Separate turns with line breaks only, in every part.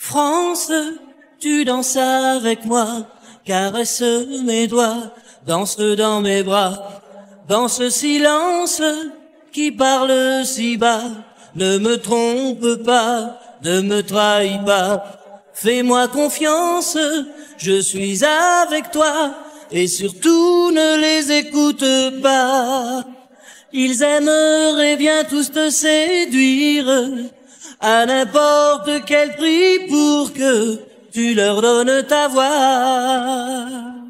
France, tu danses avec moi, caresse mes doigts, danse dans mes bras, dans ce silence qui parle si bas. Ne me trompe pas, ne me trahis pas, fais-moi confiance, je suis avec toi, et surtout ne les écoute pas. Ils aimeraient bien tous te séduire, à n'importe quel prix pour que tu leur donnes ta voix.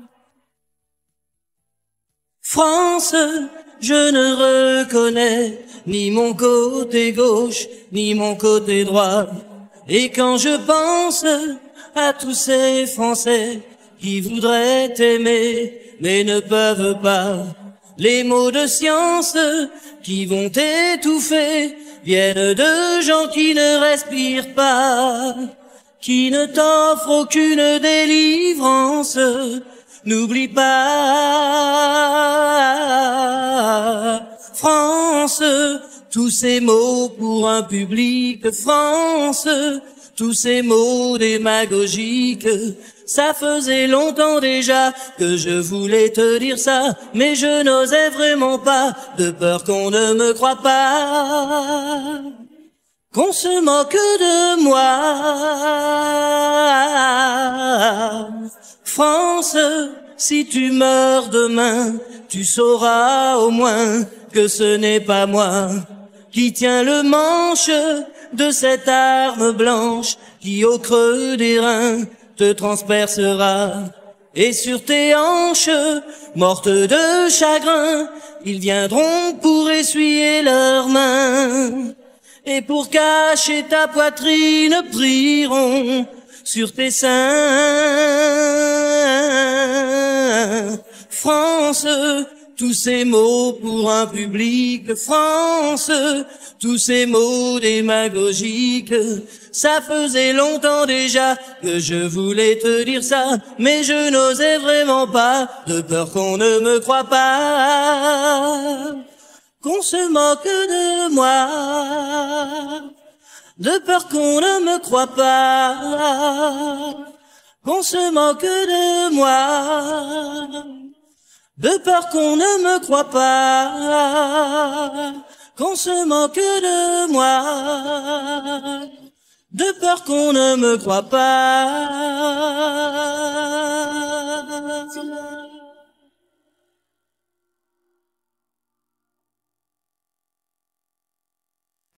France, je ne reconnais ni mon côté gauche, ni mon côté droit. Et quand je pense à tous ces Français qui voudraient t'aimer, mais ne peuvent pas, les mots de science qui vont t'étouffer viennent de gens qui ne respirent pas, qui ne t'offrent aucune délivrance. N'oublie pas, France, tous ces mots pour un public, France, tous ces mots démagogiques. Ça faisait longtemps déjà que je voulais te dire ça, mais je n'osais vraiment pas, de peur qu'on ne me croie pas, qu'on se moque de moi. France, si tu meurs demain, tu sauras au moins que ce n'est pas moi qui tiens le manche de cette arme blanche qui au creux des reins te transpercera. Et sur tes hanches, mortes de chagrin, ils viendront pour essuyer leurs mains. Et pour cacher ta poitrine, prieront sur tes seins. France, tous ces mots pour un public, France, tous ces mots démagogiques. Ça faisait longtemps déjà que je voulais te dire ça, mais je n'osais vraiment pas, de peur qu'on ne me croie pas, qu'on se moque de moi, de peur qu'on ne me croie pas, qu'on se moque de moi, de peur qu'on ne me croie pas, qu'on se moque de moi, de peur qu'on ne me croie pas.